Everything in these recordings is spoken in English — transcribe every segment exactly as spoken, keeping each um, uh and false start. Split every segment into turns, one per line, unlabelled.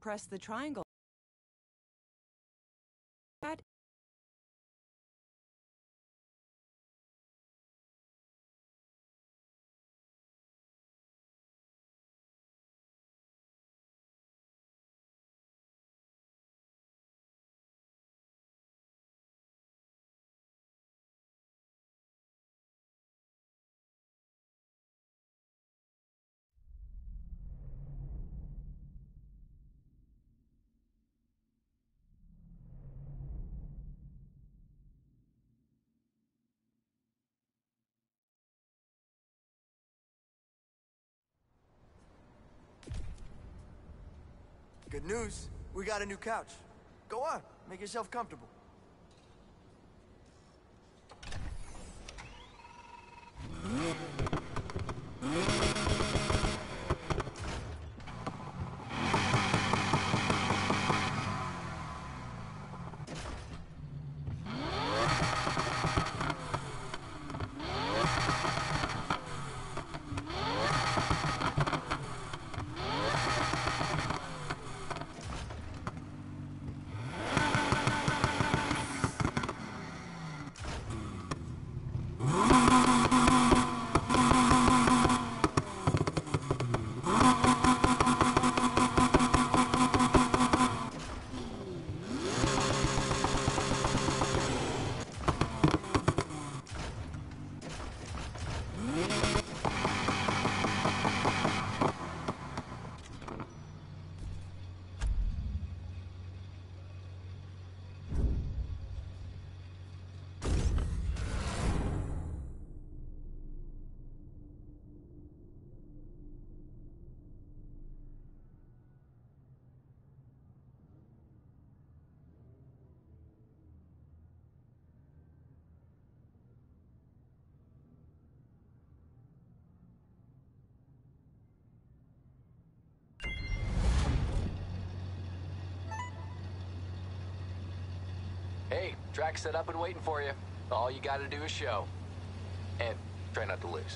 Press the triangle.
Good news, we got a new couch. Go on, make yourself comfortable.
Hey, track's set up and waiting for you. All you gotta do is show. And try not to lose.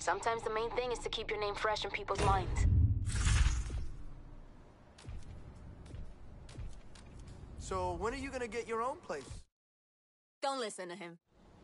Sometimes the main thing is to keep your name fresh in people's minds.
So when are you gonna get your own place?
Don't listen to him.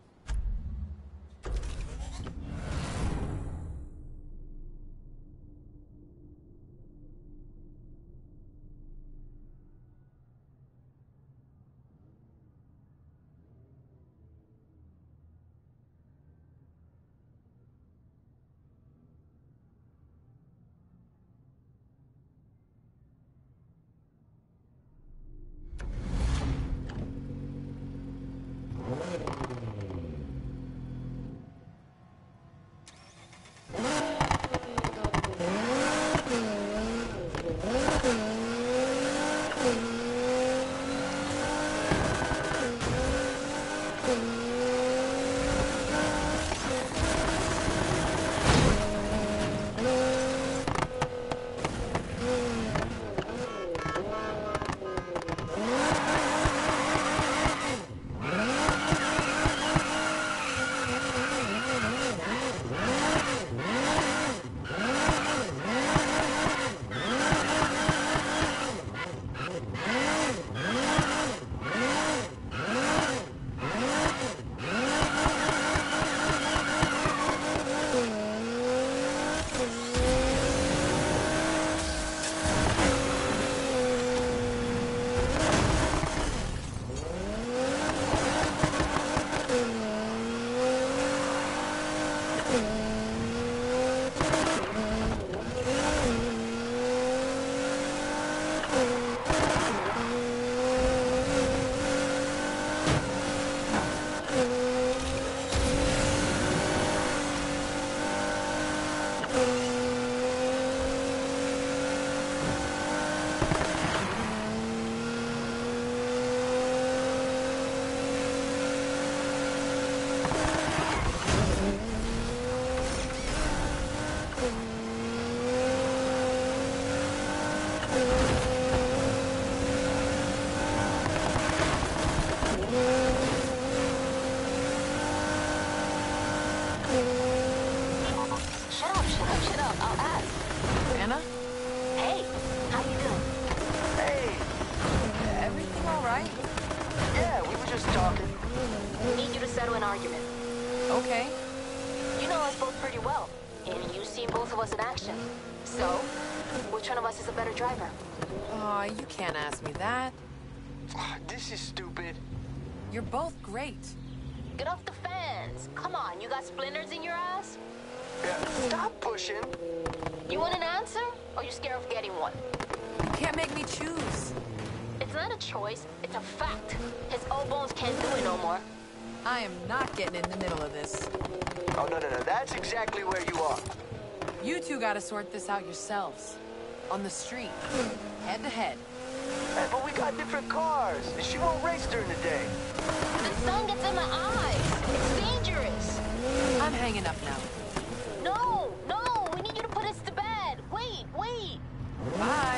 Okay.
You know us both pretty well, and you've seen both of us in action. So, which one of us is a better driver?
Aw, oh, you can't ask me that.
This is stupid.
You're both great.
Get off the fence. Come on, you got splinters in your ass?
Yeah, stop pushing.
You want an answer, or you scared of getting one?
You can't make me choose.
It's not a choice, it's a fact. His old bones can't do it no more.
I am not getting in the middle of this.
Oh, no, no, no, that's exactly where you are.
You two gotta sort this out yourselves. On the street. Head to head.
Hey, but we got different cars, and she won't race during the day.
The sun gets in my eyes. It's dangerous.
I'm hanging up now.
No, no, we need you to put us to bed. Wait, wait.
Bye.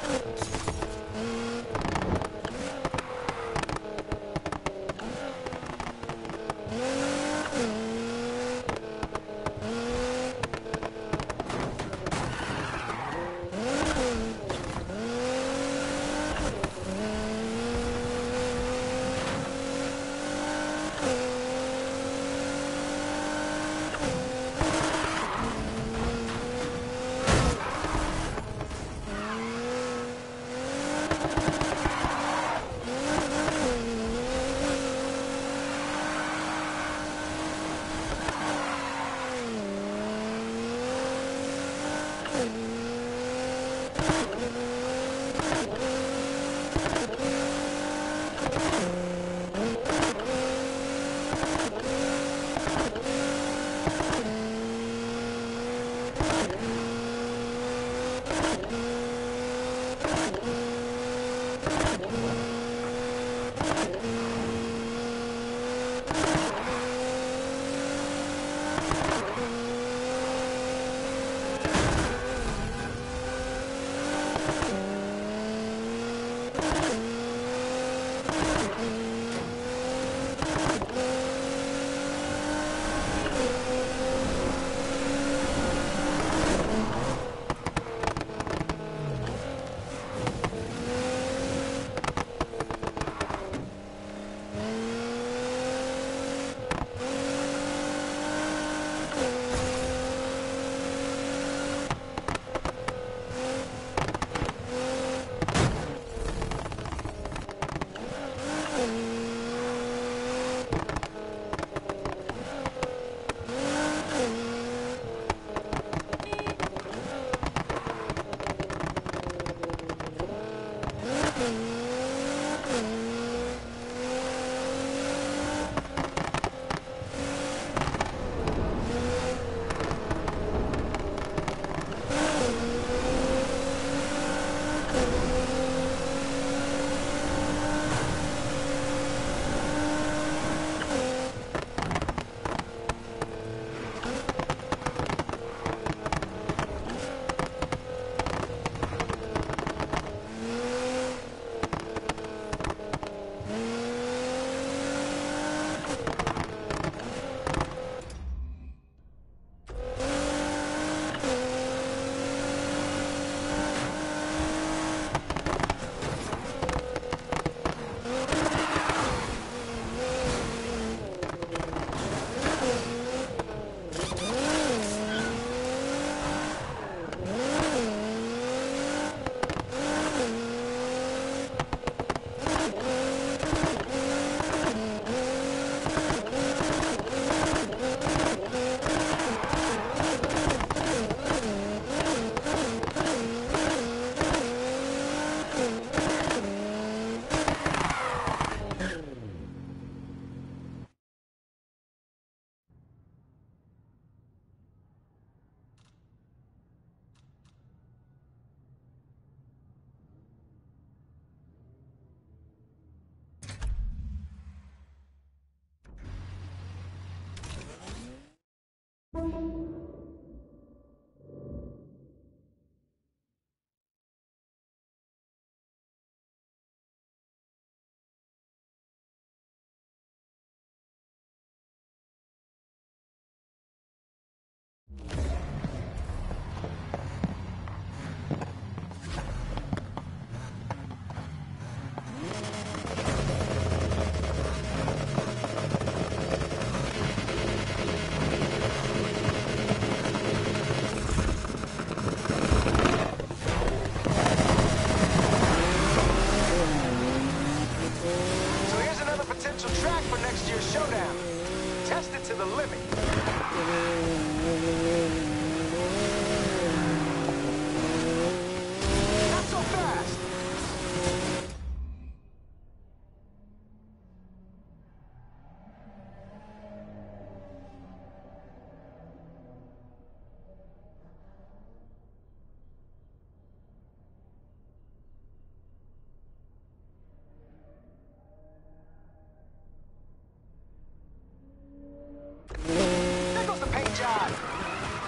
There goes the paint job.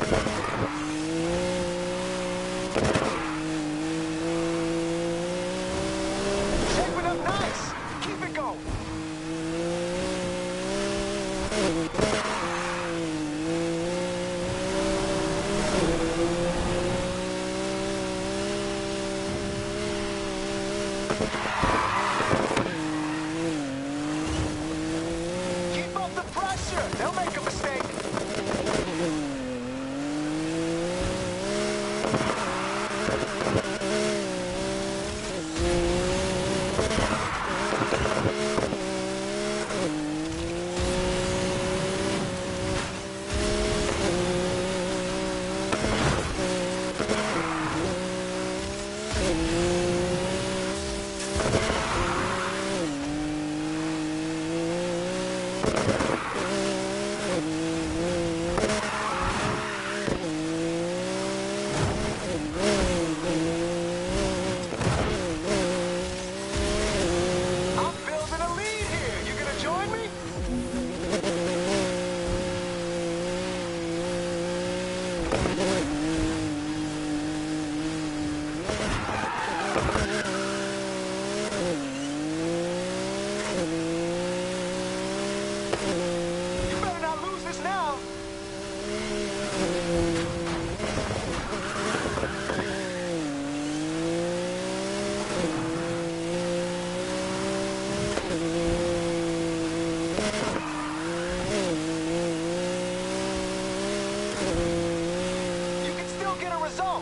Shaping up nice. Keep it going. Keep up the pressure. They'll make a mistake. I'm building a lead here. You gonna join me? You better not lose this now. You can still get a result.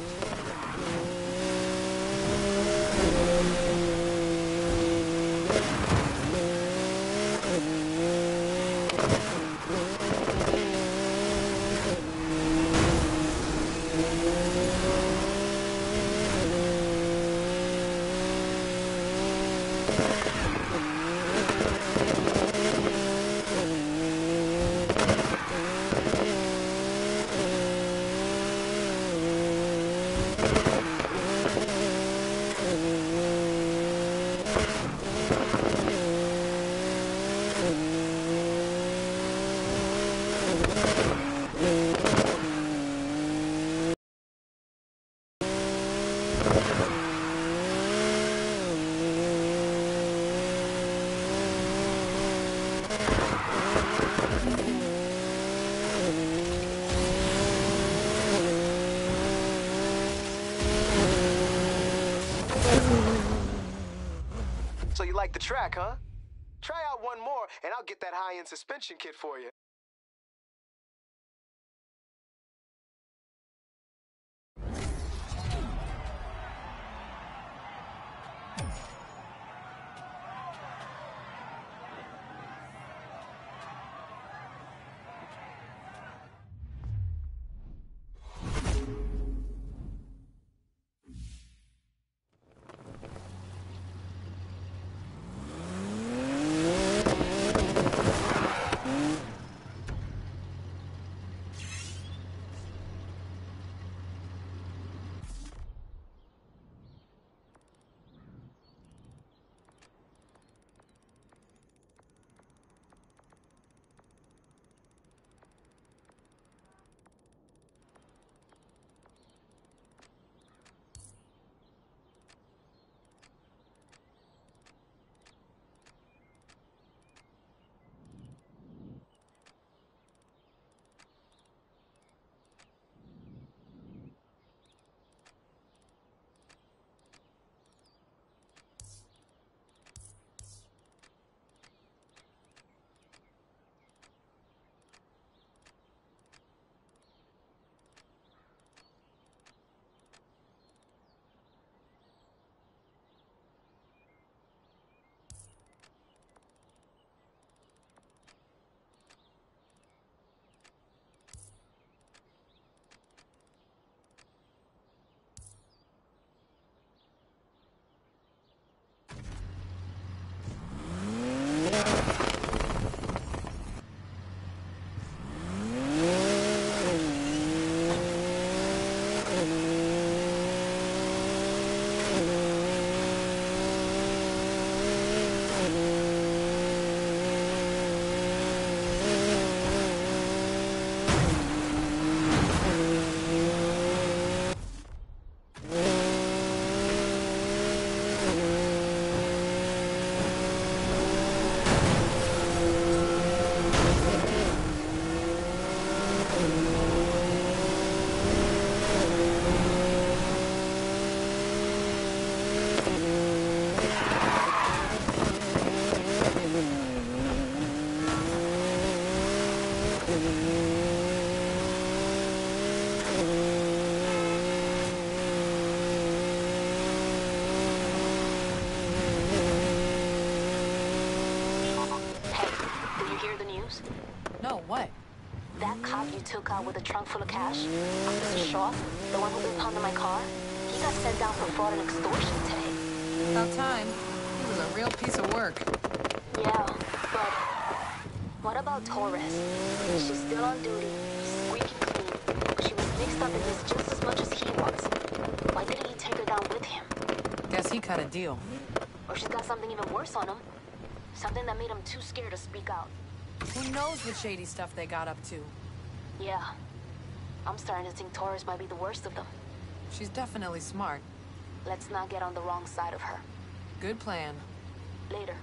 So you like the track, huh? Try out one more, and I'll get that high-end suspension kit for you.
took out with a trunk full of cash? Officer Shaw, the one who impounded my car? He got sent down for fraud and extortion today.
About time. He was a real piece of work.
Yeah, but what about Torres? She's still on duty, squeaky clean. She was mixed up in this just as much as he was. Why didn't he take her down with him?
Guess he cut a deal.
Or she's got something even worse on him. Something that made him too scared to speak out.
Who knows what shady stuff they got up to?
Yeah. I'm starting to think Torres might be the worst of them.
She's definitely smart.
Let's not get on the wrong side of her.
Good plan.
Later.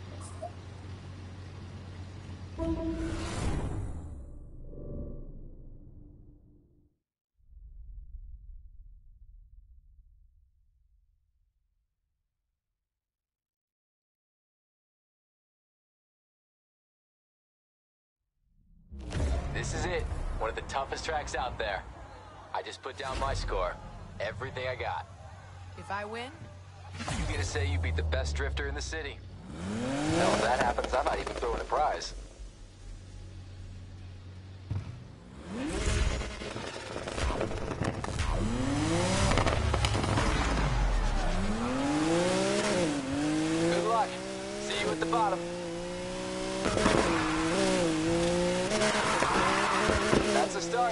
This is it. One of the toughest tracks out there. I just put down my score. Everything I got.
If I win?
You get to say you beat the best drifter in the city. Hell, if that happens, I might even throw in a prize. Good luck. See you at the bottom. That's a start.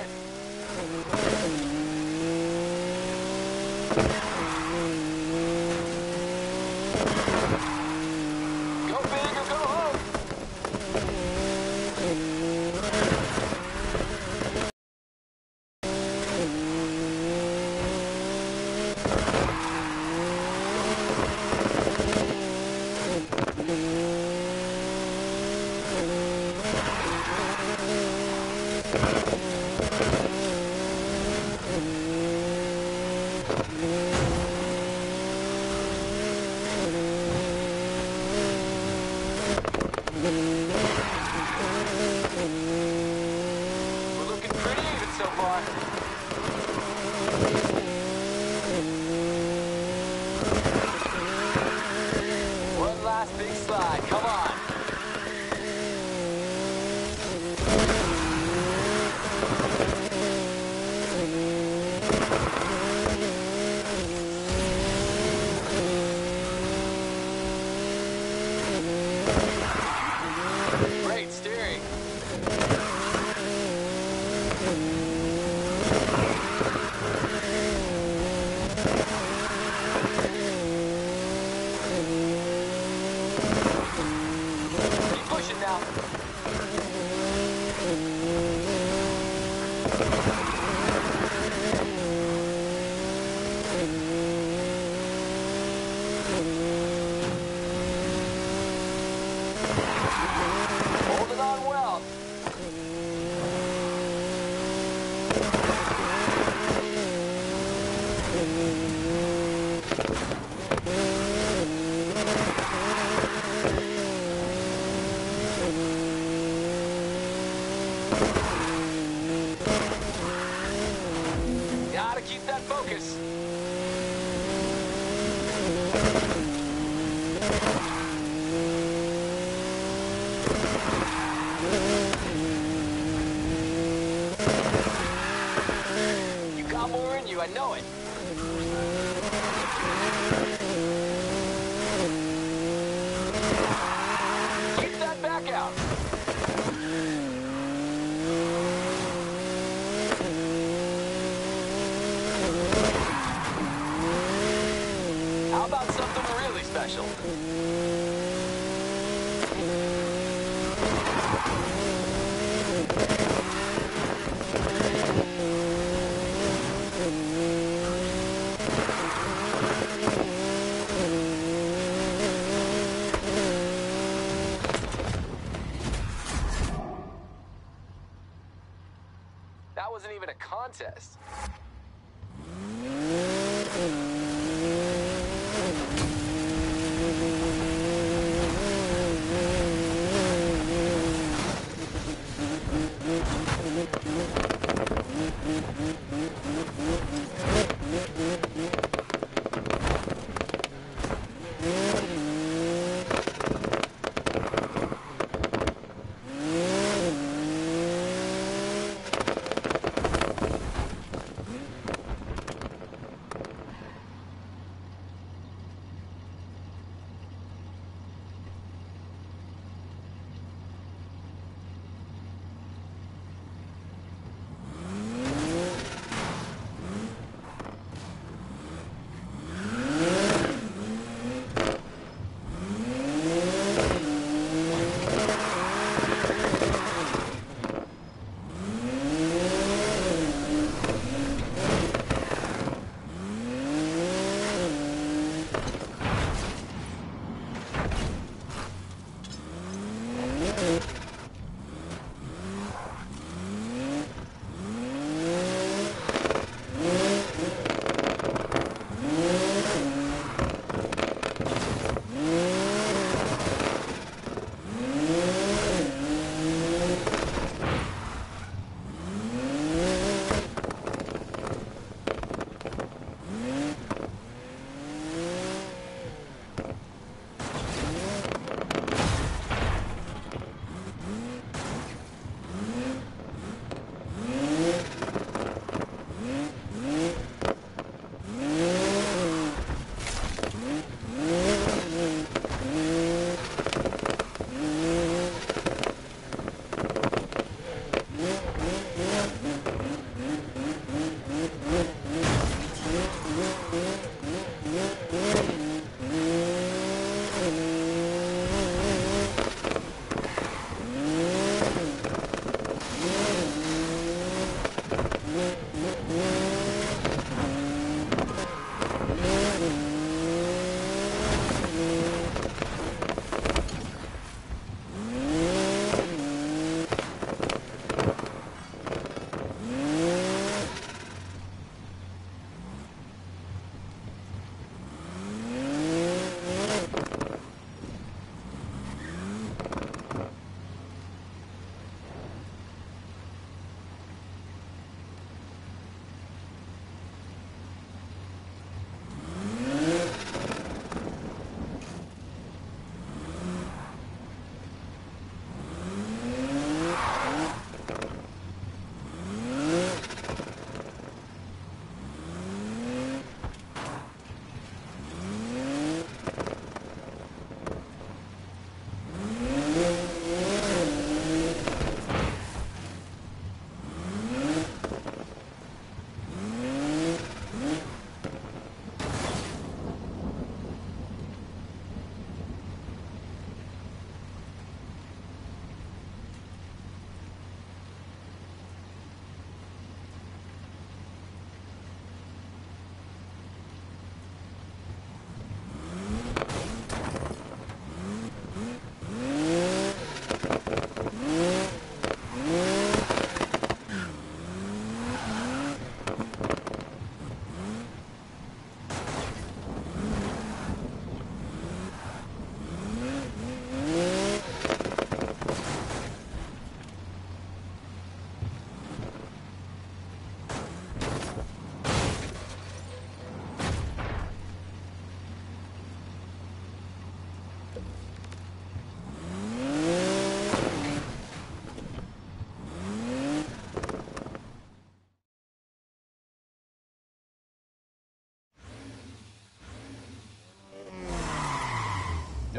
Go big or go home. We're looking pretty even so far. One last big slide, come on. Great steering. Keep pushing now. Holding on well. Gotta keep that focus. You got more in you, I know it. Keep that back out. How about something really special? That wasn't even a contest.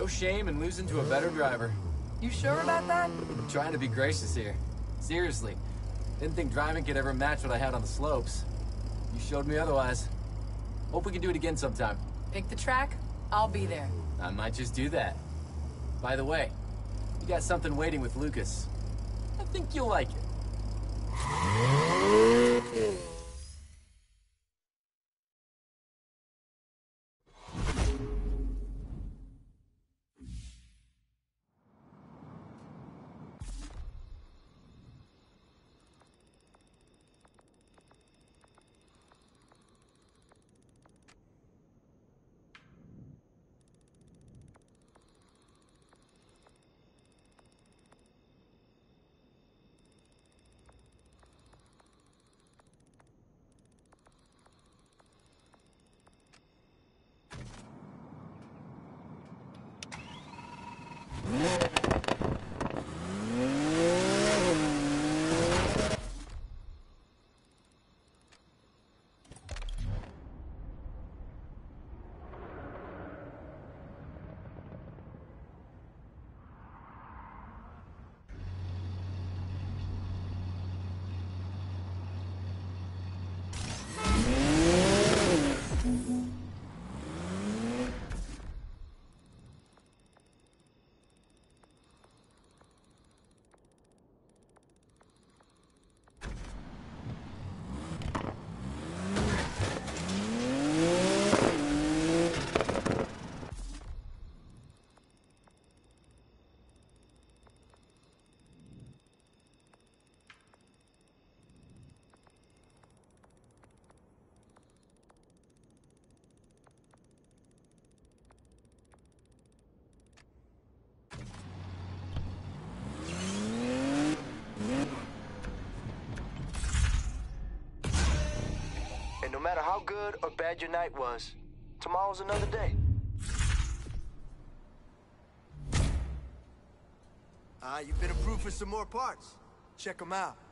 No shame in losing to a better driver.
You sure about that?
I'm trying to be gracious here. Seriously. Didn't think driving could ever match what I had on the slopes. You showed me otherwise. Hope we can do it again sometime.
Pick the track, I'll be there.
I might just do that. By the way, you got something waiting with Lucas. I think you'll like it.
No matter how good or bad your night was, tomorrow's another day.
Ah, uh, you've been approved for some more parts. Check them out.